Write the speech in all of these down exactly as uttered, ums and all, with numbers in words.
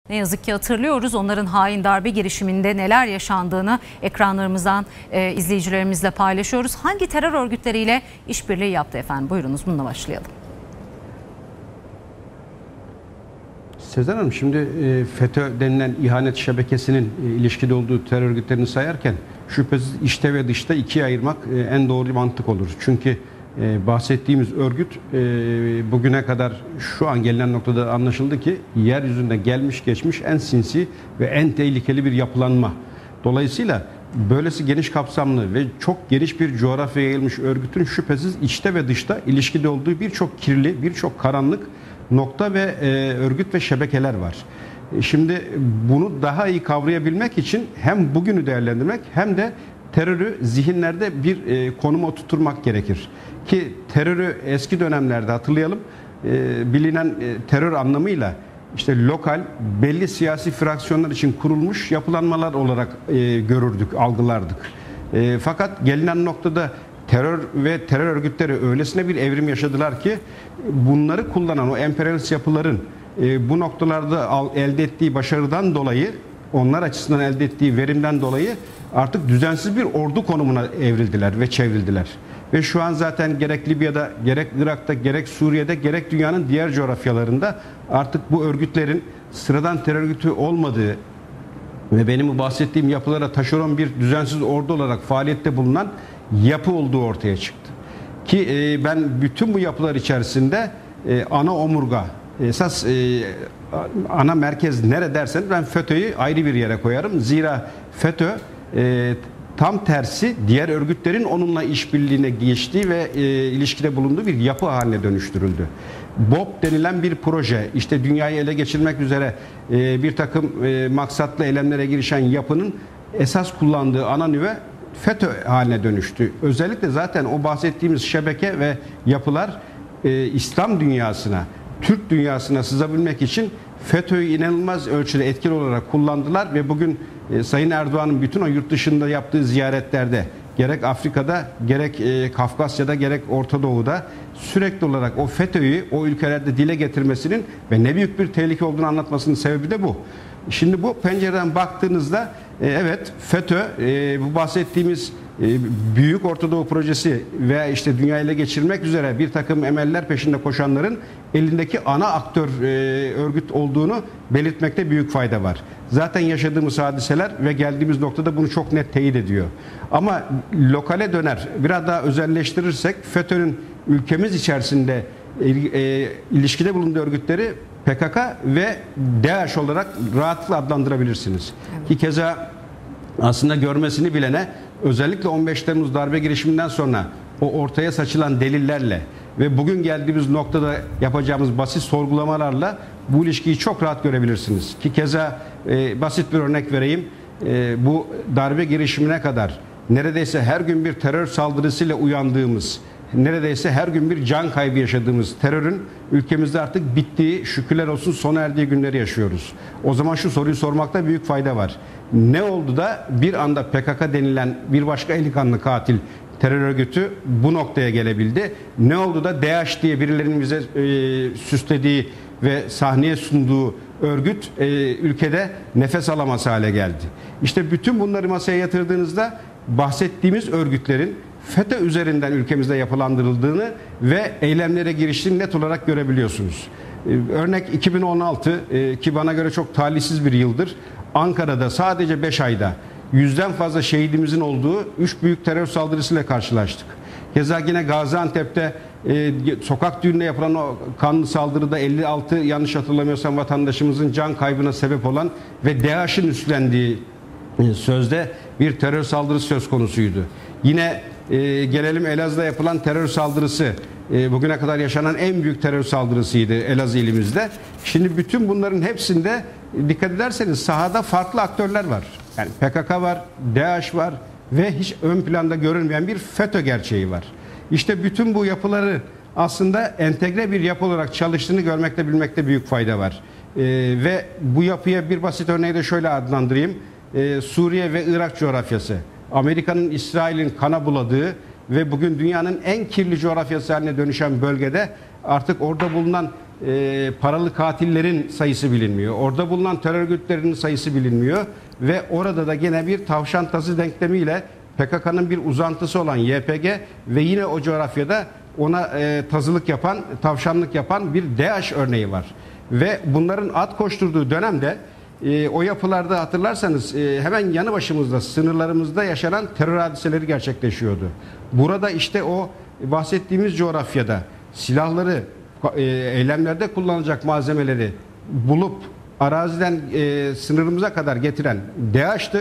Ne yazık ki hatırlıyoruz onların hain darbe girişiminde neler yaşandığını ekranlarımızdan e, izleyicilerimizle paylaşıyoruz. Hangi terör örgütleriyle işbirliği yaptı efendim? Buyurunuz bununla başlayalım. Sezen Hanım, şimdi e, FETÖ denilen ihanet şebekesinin e, ilişkide olduğu terör örgütlerini sayarken şüphesiz içte ve dışta ikiye ayırmak e, en doğru mantık olur. Çünkü e, bahsettiğimiz örgüt e, bugüne kadar şu an gelinen noktada anlaşıldı ki yeryüzünde gelmiş geçmiş en sinsi ve en tehlikeli bir yapılanma. Dolayısıyla böylesi geniş kapsamlı ve çok geniş bir coğrafyaya yayılmış örgütün şüphesiz içte ve dışta ilişkide olduğu birçok kirli, birçok karanlık nokta ve e, örgüt ve şebekeler var. E, şimdi bunu daha iyi kavrayabilmek için hem bugünü değerlendirmek hem de terörü zihinlerde bir e, konuma oturtmak gerekir. Ki terörü eski dönemlerde hatırlayalım, e, bilinen e, terör anlamıyla işte lokal belli siyasi fraksiyonlar için kurulmuş yapılanmalar olarak e, görürdük, algılardık. E, fakat gelinen noktada terör ve terör örgütleri öylesine bir evrim yaşadılar ki bunları kullanan o emperyalist yapıların e, bu noktalarda al, elde ettiği başarıdan dolayı, onlar açısından elde ettiği verimden dolayı artık düzensiz bir ordu konumuna evrildiler ve çevrildiler. Ve şu an zaten gerek Libya'da, gerek Irak'ta, gerek Suriye'de, gerek dünyanın diğer coğrafyalarında artık bu örgütlerin sıradan terör örgütü olmadığı ve benim bu bahsettiğim yapılara taşeron bir düzensiz ordu olarak faaliyette bulunan yapı olduğu ortaya çıktı. Ki e, ben bütün bu yapılar içerisinde e, ana omurga, esas e, ana merkez nere derseniz ben FETÖ'yü ayrı bir yere koyarım. Zira FETÖ e, tam tersi diğer örgütlerin onunla işbirliğine geçtiği ve e, ilişkide bulunduğu bir yapı haline dönüştürüldü. BOP denilen bir proje, işte dünyayı ele geçirmek üzere e, bir takım e, maksatlı eylemlere girişen yapının esas kullandığı ana nüve FETÖ haline dönüştü. Özellikle zaten o bahsettiğimiz şebeke ve yapılar e, İslam dünyasına, Türk dünyasına sızabilmek için FETÖ'yü inanılmaz ölçüde etkili olarak kullandılar ve bugün e, Sayın Erdoğan'ın bütün o yurt dışında yaptığı ziyaretlerde gerek Afrika'da, gerek e, Kafkasya'da, gerek Orta Doğu'da sürekli olarak o FETÖ'yü o ülkelerde dile getirmesinin ve ne büyük bir tehlike olduğunu anlatmasının sebebi de bu. Şimdi bu pencereden baktığınızda e, evet FETÖ e, bu bahsettiğimiz e, büyük Orta Doğu projesi ve işte dünyayı ele geçirmek üzere bir takım emeller peşinde koşanların elindeki ana aktör e, örgüt olduğunu belirtmekte büyük fayda var. Zaten yaşadığımız hadiseler ve geldiğimiz noktada bunu çok net teyit ediyor. Ama lokale döner biraz daha özelleştirirsek FETÖ'nün ülkemiz içerisinde e, e, ilişkide bulunduğu örgütleri P K K ve DAEŞ olarak rahatlıkla adlandırabilirsiniz. Evet. Ki keza aslında görmesini bilene özellikle on beş Temmuz darbe girişiminden sonra o ortaya saçılan delillerle ve bugün geldiğimiz noktada yapacağımız basit sorgulamalarla bu ilişkiyi çok rahat görebilirsiniz. Ki keza e, basit bir örnek vereyim. E, bu darbe girişimine kadar neredeyse her gün bir terör saldırısıyla uyandığımız, neredeyse her gün bir can kaybı yaşadığımız terörün ülkemizde artık bittiği, şükürler olsun sona erdiği günleri yaşıyoruz. O zaman şu soruyu sormakta büyük fayda var. Ne oldu da bir anda P K K denilen bir başka eli kanlı katil terör örgütü bu noktaya gelebildi? Ne oldu da DAEŞ diye birilerinin bize e, süslediği ve sahneye sunduğu örgüt e, ülkede nefes alamaz hale geldi? İşte bütün bunları masaya yatırdığınızda bahsettiğimiz örgütlerin FETÖ üzerinden ülkemizde yapılandırıldığını ve eylemlere giriştiğini net olarak görebiliyorsunuz. Ee, örnek iki bin on altı e, ki bana göre çok talihsiz bir yıldır. Ankara'da sadece beş ayda yüzden fazla şehidimizin olduğu üç büyük terör saldırısıyla karşılaştık. Keza yine Gaziantep'te e, sokak düğününe yapılan o kanlı saldırıda elli altı yanlış hatırlamıyorsam vatandaşımızın can kaybına sebep olan ve DAEŞ'in üstlendiği e, sözde bir terör saldırısı söz konusuydu. Yine e, gelelim Elazığ'da yapılan terör saldırısı. E, bugüne kadar yaşanan en büyük terör saldırısıydı Elazığ ilimizde. Şimdi bütün bunların hepsinde dikkat ederseniz sahada farklı aktörler var. Yani P K K var, DAEŞ var ve hiç ön planda görünmeyen bir FETÖ gerçeği var. İşte bütün bu yapıları aslında entegre bir yapı olarak çalıştığını görmekte bilmekte büyük fayda var. E, ve bu yapıya bir basit örneği de şöyle adlandırayım. E, Suriye ve Irak coğrafyası. Amerika'nın, İsrail'in kana buladığı ve bugün dünyanın en kirli coğrafyası haline dönüşen bölgede artık orada bulunan e, paralı katillerin sayısı bilinmiyor. Orada bulunan terör örgütlerinin sayısı bilinmiyor. Ve orada da gene bir tavşan tazı denklemiyle P K K'nın bir uzantısı olan Y P G ve yine o coğrafyada ona e, tazılık yapan, tavşanlık yapan bir DAEŞ örneği var. Ve bunların at koşturduğu dönemde e, o yapılarda hatırlarsanız e, hemen yanı başımızda, sınırlarımızda yaşanan terör hadiseleri gerçekleşiyordu. Burada işte o bahsettiğimiz coğrafyada silahları, e, eylemlerde kullanılacak malzemeleri bulup araziden e, sınırımıza kadar getiren DAEŞ'tı.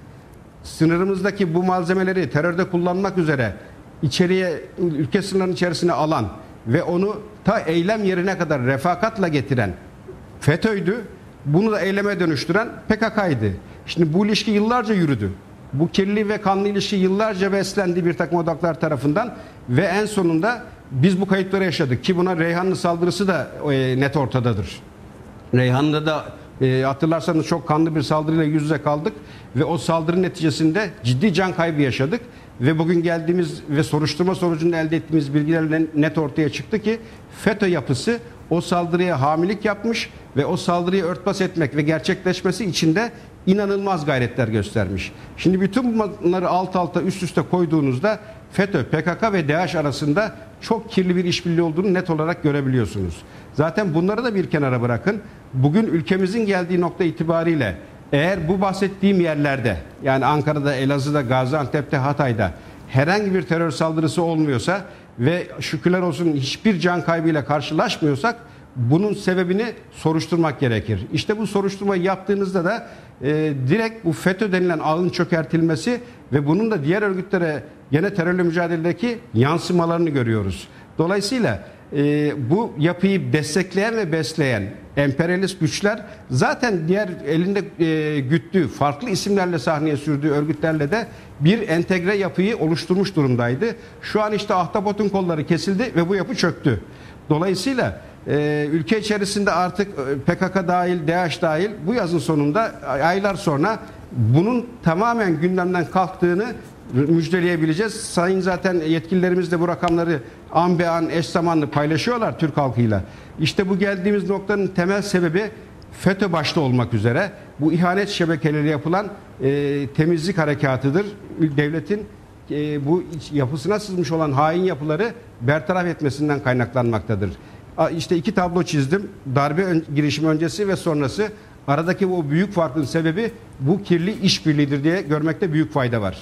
Sınırımızdaki bu malzemeleri terörde kullanmak üzere içeriye, ülke sınırlarının içerisine alan ve onu ta eylem yerine kadar refakatla getiren FETÖ'ydü. Bunu da eyleme dönüştüren P K K'ydı. Şimdi bu ilişki yıllarca yürüdü. Bu kirli ve kanlı ilişki yıllarca beslendi bir takım odaklar tarafından ve en sonunda biz bu kayıpları yaşadık ki buna Reyhanlı saldırısı da e, net ortadadır. Reyhanlı'da da e, hatırlarsanız çok kanlı bir saldırıyla yüz yüze kaldık ve o saldırı neticesinde ciddi can kaybı yaşadık ve bugün geldiğimiz ve soruşturma sonucunda elde ettiğimiz bilgilerle net ortaya çıktı ki FETÖ yapısı o saldırıya hamilik yapmış ve o saldırıyı örtbas etmek ve gerçekleşmesi için de inanılmaz gayretler göstermiş. Şimdi bütün bunları alt alta üst üste koyduğunuzda FETÖ, P K K ve DAEŞ arasında çok kirli bir işbirliği olduğunu net olarak görebiliyorsunuz. Zaten bunları da bir kenara bırakın. Bugün ülkemizin geldiği nokta itibariyle eğer bu bahsettiğim yerlerde, yani Ankara'da, Elazığ'da, Gaziantep'te, Hatay'da herhangi bir terör saldırısı olmuyorsa ve şükürler olsun hiçbir can kaybıyla karşılaşmıyorsak bunun sebebini soruşturmak gerekir. İşte bu soruşturmayı yaptığınızda da e, direkt bu FETÖ denilen ağın çökertilmesi ve bunun da diğer örgütlere gene terörle mücadeledeki yansımalarını görüyoruz. Dolayısıyla e, bu yapıyı destekleyen ve besleyen emperyalist güçler zaten diğer elinde e, güttüğü farklı isimlerle sahneye sürdüğü örgütlerle de bir entegre yapıyı oluşturmuş durumdaydı. Şu an işte ahtapotun kolları kesildi ve bu yapı çöktü. Dolayısıyla e, ülke içerisinde artık P K K dahil, DAEŞ dahil bu yazın sonunda aylar sonra bunun tamamen gündemden kalktığını müjdeleyebileceğiz. Sayın zaten yetkililerimiz de bu rakamları an be an eş zamanlı paylaşıyorlar Türk halkıyla. İşte bu geldiğimiz noktanın temel sebebi FETÖ başta olmak üzere bu ihanet şebekeleri yapılan e, temizlik harekatıdır. Devletin e, bu yapısına sızmış olan hain yapıları bertaraf etmesinden kaynaklanmaktadır. İşte iki tablo çizdim. Darbe ön, girişimi öncesi ve sonrası. Aradaki o büyük farkın sebebi bu kirli işbirliğidir diye görmekte büyük fayda var.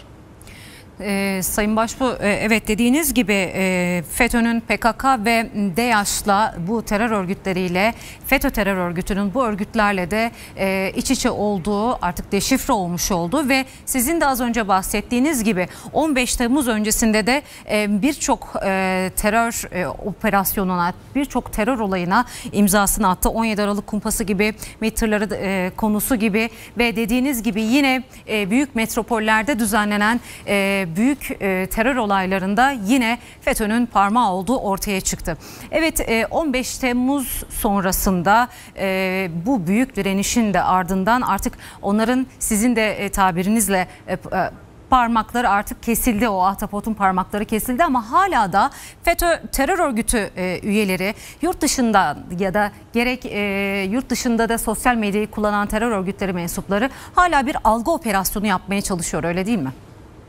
Ee, Sayın Başbuğ, e, evet dediğiniz gibi e, FETÖ'nün P K K ve DAEŞ'la bu terör örgütleriyle FETÖ terör örgütünün bu örgütlerle de e, iç içe olduğu, artık deşifre olmuş olduğu ve sizin de az önce bahsettiğiniz gibi on beş Temmuz öncesinde de e, birçok e, terör e, operasyonuna, birçok terör olayına imzasını attı. on yedi Aralık kumpası gibi, MİT'leri e, konusu gibi ve dediğiniz gibi yine e, büyük metropollerde düzenlenen e, büyük e, terör olaylarında yine FETÖ'nün parmağı olduğu ortaya çıktı. Evet, e, on beş Temmuz sonrasında e, bu büyük direnişin de ardından artık onların sizin de e, tabirinizle e, e, parmakları artık kesildi, o ahtapotun parmakları kesildi ama hala da FETÖ terör örgütü e, üyeleri yurt dışında ya da gerek e, yurt dışında da sosyal medyayı kullanan terör örgütleri mensupları hala bir algı operasyonu yapmaya çalışıyor, öyle değil mi?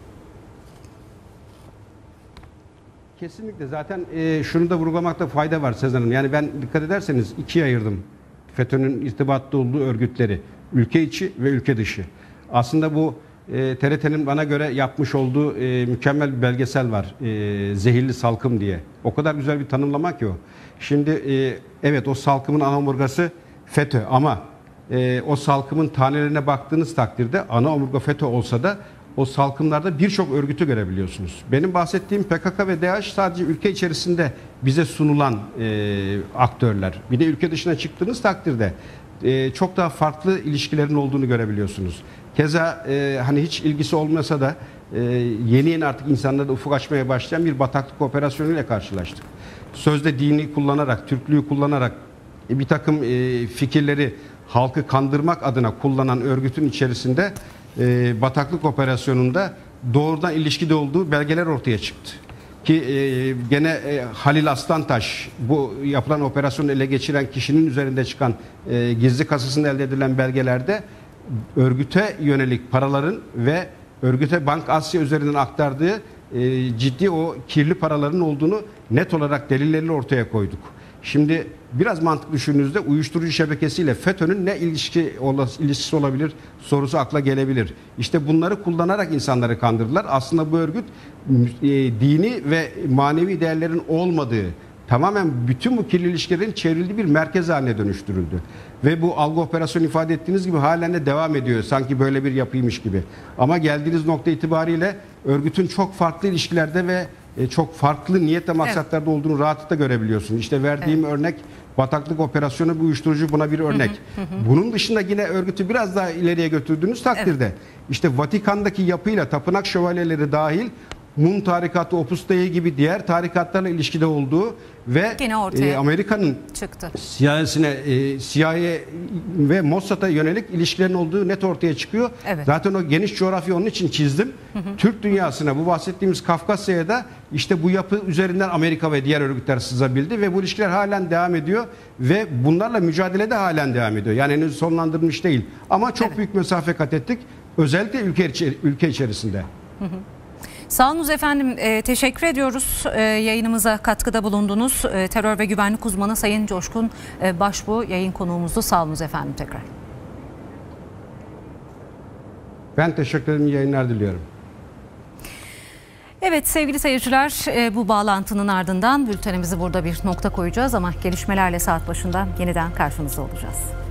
Kesinlikle. Zaten e, şunu da vurgulamakta fayda var Sezen Hanım. Yani ben dikkat ederseniz ikiye ayırdım FETÖ'nün irtibatta olduğu örgütleri. Ülke içi ve ülke dışı. Aslında bu e, T R T'nin bana göre yapmış olduğu e, mükemmel bir belgesel var. E, Zehirli Salkım diye. O kadar güzel bir tanımlama ki o. Şimdi e, evet o salkımın ana omurgası FETÖ ama e, o salkımın tanelerine baktığınız takdirde ana omurga FETÖ olsa da o salkımlarda birçok örgütü görebiliyorsunuz. Benim bahsettiğim P K K ve DAEŞ sadece ülke içerisinde bize sunulan e, aktörler. Bir de ülke dışına çıktığınız takdirde e, çok daha farklı ilişkilerin olduğunu görebiliyorsunuz. Keza e, hani hiç ilgisi olmasa da e, yeni yeni artık insanlarda ufuk açmaya başlayan bir bataklık operasyonuyla karşılaştık. Sözde dini kullanarak, Türklüğü kullanarak e, bir takım e, fikirleri halkı kandırmak adına kullanan örgütün içerisinde e, bataklık operasyonunda doğrudan ilişkide olduğu belgeler ortaya çıktı. ki e, gene e, Halil Aslantaş, bu yapılan operasyonu ele geçiren kişinin üzerinde çıkan e, gizli kasasında elde edilen belgelerde örgüte yönelik paraların ve örgüte Bank Asya üzerinden aktardığı e, ciddi o kirli paraların olduğunu net olarak delilleriyle ortaya koyduk. Şimdi biraz mantık düşündüğünüzde uyuşturucu şebekesiyle FETÖ'nün ne ilişki ilişkisi olabilir sorusu akla gelebilir. İşte bunları kullanarak insanları kandırdılar. Aslında bu örgüt e, dini ve manevi değerlerin olmadığı, tamamen bütün bu kirli ilişkilerin çevrildiği bir merkez haline dönüştürüldü. Ve bu algı operasyonu ifade ettiğiniz gibi halen de devam ediyor. Sanki böyle bir yapıymış gibi. Ama geldiğiniz nokta itibariyle örgütün çok farklı ilişkilerde ve çok farklı niyet ve maksatlarda evet. olduğunu rahatlıkla görebiliyorsun. İşte verdiğim evet. örnek bataklık operasyonu, bu uyuşturucu buna bir örnek. Hı hı hı. Bunun dışında yine örgütü biraz daha ileriye götürdüğünüz takdirde evet. işte Vatikan'daki yapıyla tapınak şövalyeleri dahil Mum tarikatı, Opus Dei gibi diğer tarikatlarla ilişkide olduğu ve e, Amerika'nın C I A'sine, e, C I A ve Mossad'a yönelik ilişkilerin olduğu net ortaya çıkıyor. Evet. Zaten o geniş coğrafyayı onun için çizdim. Hı hı. Türk dünyasına, bu bahsettiğimiz Kafkasya'ya da işte bu yapı üzerinden Amerika ve diğer örgütler sızabildi ve bu ilişkiler halen devam ediyor ve bunlarla mücadele de halen devam ediyor. Yani henüz sonlandırılmış değil. Ama çok evet. büyük mesafe kat ettik. Özellikle ülke, ülke içerisinde. Hı hı. Sağ olunuz efendim, e, teşekkür ediyoruz. E, yayınımıza katkıda bulundunuz. E, terör ve güvenlik uzmanı Sayın Coşkun e, Başbuğ yayın konuğumuzdu. Sağ olunuz efendim tekrar. Ben teşekkür ederim, yayınlar diliyorum. Evet sevgili seyirciler, e, bu bağlantının ardından bültenimizi burada bir nokta koyacağız ama gelişmelerle saat başında yeniden karşınızda olacağız.